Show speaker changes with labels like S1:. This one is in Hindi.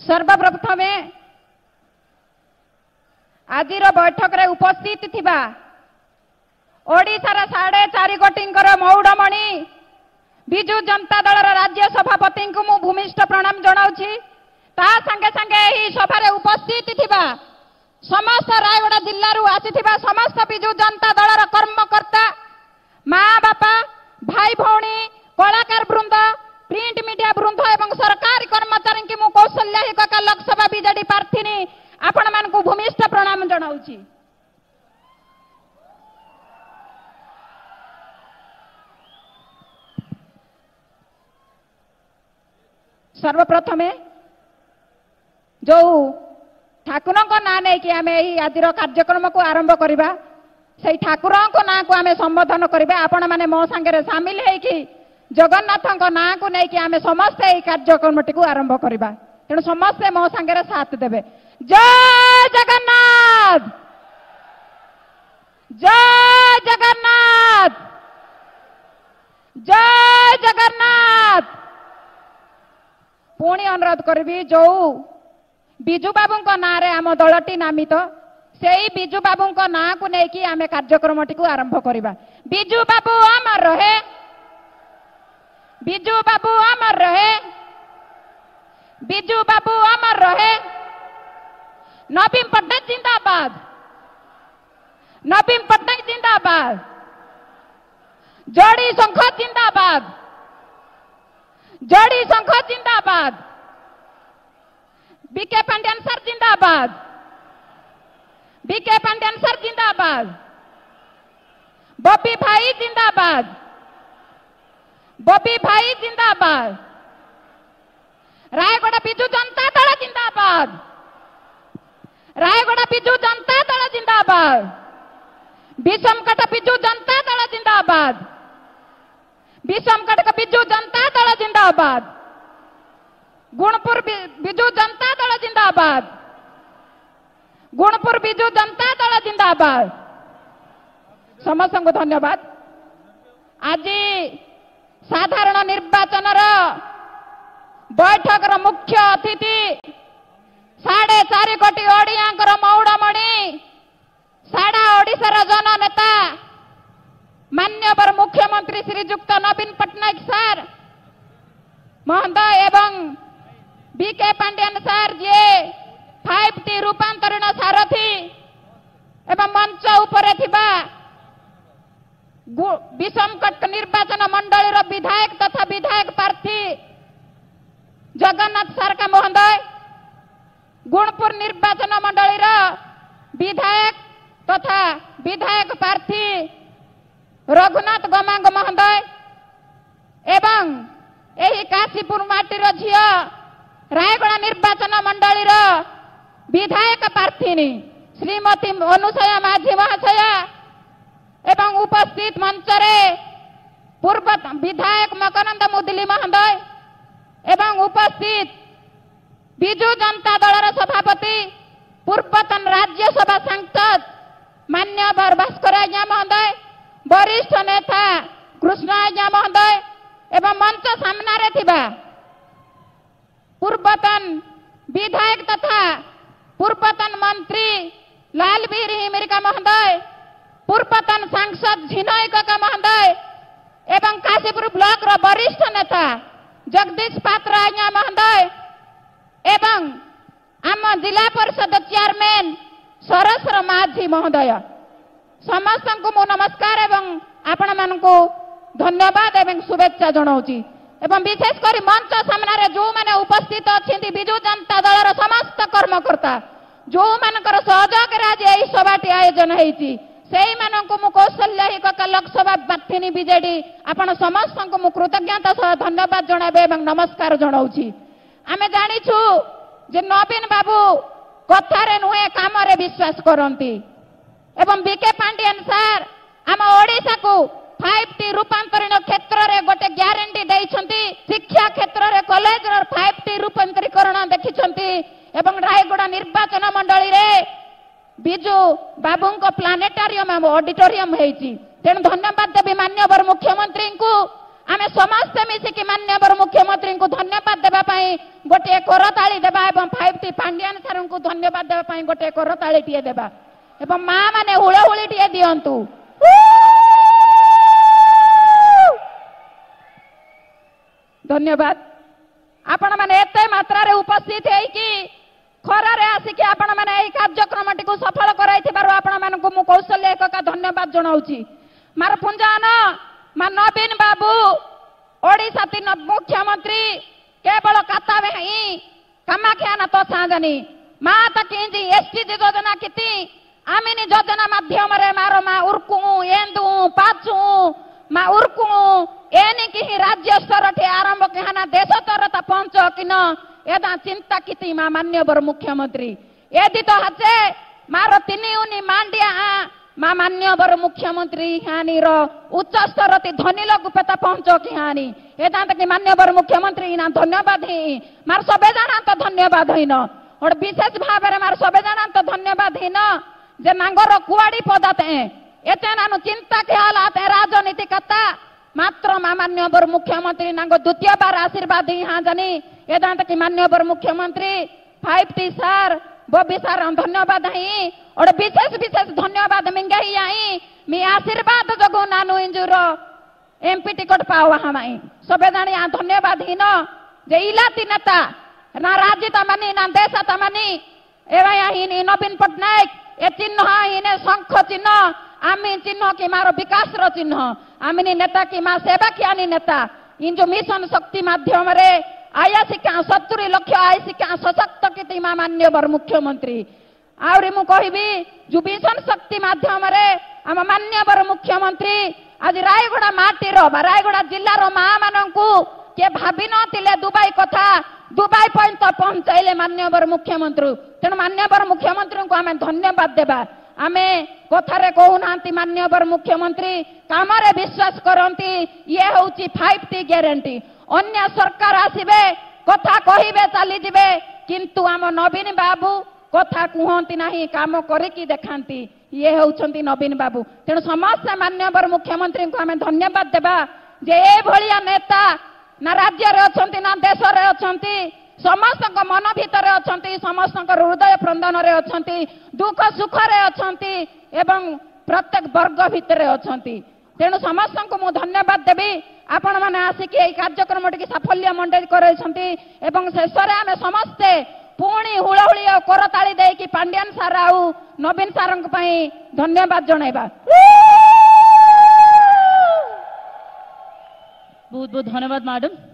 S1: सर्वप्रथमे आज बैठक रे उपस्थित थिबा ओडिशार 4.5 कोटी मौड़मणि विजु जनता दल राज्य सभापति को मु भूमिष्ठ प्रणाम जनाऊँगी। ता संगे संगे ही सभा उपस्थित थिबा समस्त रायगड़ा जिल्ला रु आसीथिबा समस्त विजु जनता दल कर्मकर्ता माँ बापा भाई भौणी कलाकार वृंद प्रिंट मीडिया वृंद एवं सरकारी कर्मचारी की मु कौशल्या हिकका लोकसभा बीजेडी प्रार्थी आपण मानकु भूमिष्ठ प्रणाम जनाऊँगी। सर्वप्रथमे जो ठाकुर ना नहीं कि आम आज कार्यक्रम को आरंभ करवा से ठाकुर ना को आम संबोधन करवा आपण मैंने मो सांगे सामिल होगी जगन्नाथ ना को लेकिन आम समस्ते कार्यक्रम टी आरंभ करवा तेणु समस्ते मो सांगे साथ देवे। जय जगन्नाथ जय जगन्नाथ जय जगन्नाथ। पुणी अनुरोध करी जो बिजु बाबू ना रे आम दलटी नामित से बिजु बाबू ना को लेकिन आम कार्यक्रम टी आरंभ करवा। बिजु बाबू अमर रहे बिजु बाबू अमर रहे बिजु बाबू अमर रहे। नवीन पट्टनायक जिंदाबाद नवीन पट्टनायक जिंदाबाद। जोड़ी शंख जिंदाबाद जोड़ी शंख जिंदाबाद। बीके पांड्यान सर जिंदाबाद बीके पांड्यान सर जिंदाबाद। बॉबी भाई जिंदाबाद बॉबी भाई जिंदाबाद। रायगड़ा बिजु जनता दल जिंदाबाद रायगड़ा बिजु जनता दल जिंदाबाद। विषमकट बिजु जनता दल जिंदाबाद विषमकट बिजु जनता दल जिंदाबाद। गुणपुर बिजु जनता दल जिंदाबाद गुणपुर बिजु जनता दल जिंदाबाद। समस्त को धन्यवाद। आज साधारण निर्वाचन बैठक मुख्य अतिथि 4.5 कोटी ओडिया मौड़मणि सारा ओडिशार जननेता मान्यवर मुख्यमंत्री श्रीजुक्त नवीन पट्टनायक सर महोदय एवं बीके पांड्यान सर जे 5T रूपांतरण सारथी एवं मंच उपरे थिबा विषमकट निर्वाचन मंडली विधायक तथा विधायक प्रार्थी जगन्नाथ सरका महोदय गुणपुर निर्वाचन मंडली विधायक तथा विधायक प्रार्थी रघुनाथ गमांग महोदय एवं यही काशीपुर माटीर झियो रायगड़ा निर्वाचन मंडली विधायक प्रार्थी श्रीमती अनुसया माझी महाशया एवं उपस्थित मंचरे पूर्व विधायक मकरंद मुदली महोदय एवं उपस्थित बिजु जनता दल सभापति पूर्वतन राज्यसभा सांसद मान्यवर भास्कर आज्ञा महोदय वरिष्ठ नेता कृष्ण आज्ञा महोदय एवं मंच सामने थिबा पूर्वतन विधायक तथा पूर्वतन मंत्री लालवीर हिमिरिका महोदय पूर्वतन सांसद झिनय काका महोदय एवं काशीपुर ब्लॉक वरिष्ठ नेता जगदीश पात्र आज्ञा महोदय एवं आम जिला परिषद चेयरमैन सरस्वर माझी महोदय समस्त को मो नमस्कार एवं आपण मानकु धन्यवाद एवं शुभेच्छा जनाऊँगी। एवं विशेषकर मंच सामने जो मैंने उपस्थित अच्छा विजु जनता दल समस्त कर्मकर्ता जो मानकर सहयोग आज यही सभाटी आयोजन होती से कौशल्या हिकका लोकसभा प्रार्थी बीजेडी आपण समस्त को मु कृतज्ञता सह धन्यवाद जनाबे एवं नमस्कार जनाऊँगी। आमे जानिछु जे नवीन बाबू कथारे नुहे काम रे विश्वास करती एवं बीके पांड्यान सर आम ओडिशा को 5T रूपांतरण क्षेत्र रे गोटे ग्यारंटी देइछंती शिक्षा क्षेत्र रे कॉलेज रो 5T रूपांतरीकरण देखिछंती एवं रायगड़ा निर्वाचन मंडली रे बिजु बाबू प्लानेटारियम ऑडिटोरियम होती तेणु धन्यवाद देवी मान्यवर मुख्यमंत्री को आमे समस्ते मिसिकी माननीय मुख्यमंत्री को धन्यवाद देबा पई गोटे करताली देबा एवं 5T पांड्यान सर को धन्यवाद देबा पई गोटे करताली टिए देबा एवं मां माने हुळहुळी टिए दियंतु। धन्यवाद आपण माने एते मात्रा रे उपस्थित है कि खरा रे आसिकी आपण माने एई कार्यक्रम टिकु सफल कराइथिबारु आपण मानकु मु कौशल्य एकका धन्यवाद जणाउची। मार पुंजान मा नवीन बाबू ओडिशा तीन मुख्यमंत्री केवल काता ही कामाख्या न तो साजनी माँ तकी एसटी योजना किती आमिनी योजना माध्यम रे मारो मा उर्कु एंदु पाचु मा उर्कु एनी की राज्य स्तर ठे आरंभ केहना देश स्तर ता पहुंच किन एदा चिंता किती मा मान्यवर मुख्यमंत्री एदी तो हचे मारो तिनी उनी मांडिया मा मान्यवर मुख्यमंत्री हानी रो उच्च स्तर ती धनी लोग पेता पहुंचो की हानी एदांत की मान्यवर मुख्यमंत्री ना धन्यवाद ही मार सबे जाना तो धन्यवाद ही न और विशेष भाव रे मार सबे जाना तो धन्यवाद ही न जे नांगर कुआड़ी पदाते एते नानु चिंता के हालात राजनीति कता मात्र मा मान्यवर मुख्यमंत्री नांगो द्वितीय बार आशीर्वाद ही हां जानी एदांत की मान्यवर मुख्यमंत्री 5T सर बॉबी सर धन्यवाद ही और विशेष विशेष धन्यवाद मिंगाई आई मी आशीर्वाद जगो नानु इंजुर एमपी टिकट पावा हमाई सबे जानी धन्यवाद ही न जे इलाती नेता ना राजिता मानी ना देशता मानी एवं ही नवीन पटनायक ए चिन्ह हिने शंख चिन्ह आमी चिन्ह की मारो विकास रो चिन्ह आमिनी नेता की मा सेवा कियानी नेता इन जो मिशन शक्ति माध्यम रे आयासिका 70 लाख आयसिका सशक्त किति मा मान्यवर मुख्यमंत्री आउरी मु कहबी जो मिशन शक्ति माध्यम रे आम मान्यवर मुख्यमंत्री आज रायगड़ा माटी रो रायगड़ा जिल्ला रो मा माननकु के भाबी नथिले दुबई कथा दुबई पर्यंत पहुंचाइले मान्यवर मुख्यमंत्री तेणु मान्यवर मुख्यमंत्री को आमे धन्यवाद देबा आमे कथारे कहूनांती मान्यवर मुख्यमंत्री कामरे विश्वास करंती ये होची 5T ग्यारंटी अन्य सरकार आसीबे कथा कहिबे चली जिबे किंतु आम नवीन बाबू कथा कहती नाही काम करिकी देखांती ये होउछंती नवीन बाबू तेणु समस्त मान्यवर मुख्यमंत्री को आमे धन्यवाद देबा जे ए भलिया नेता ना राज्य रे अछंती ना देश रे अछंती समस्त मन भीतर अछंती समस्त हृदय प्रंदन रे अछंती दुख सुख रे अछंती एवं प्रत्येक वर्ग भीतर अछंती तेणु समस्त को मु धन्यवाद देबी आपण माने आसिक ए कार्यक्रम टिके साफल्य मंडल करैछंती एवं शेष रे आमे समस्ते पुणी हुळहुळी करताली देकी पांड्यान सार आउ नवीन सारंग पई धन्यवाद जणाइबा।
S2: बहुत बहुत धन्यवाद मैडम।